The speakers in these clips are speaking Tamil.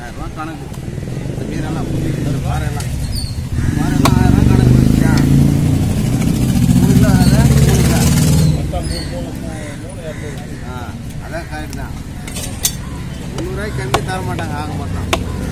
1000 ரூபா கணக்கு. இந்த மீனெல்லாம் பாறையெல்லாம் 1000 ரூபா கணக்கு வச்சுக்கா. 3 கிலோ அதான் 3 கிலோ. அதான் கரெக்ட் தான். 300 ரூபாய்க்கு கம்மி தர மாட்டாங்க ஆக மாட்டோம்.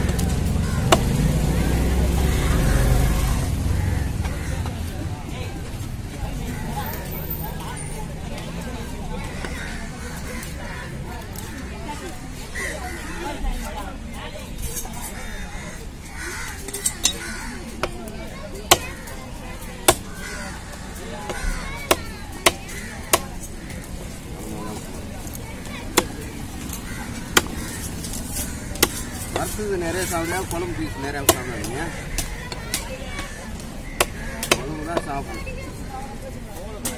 வருஷத்துக்கு நிறைய சாப்பிடுவா, குழம்பு பீஸ் நிறையா சாப்பிடுவீங்க. குழம்பு தான் சாப்பிடும்.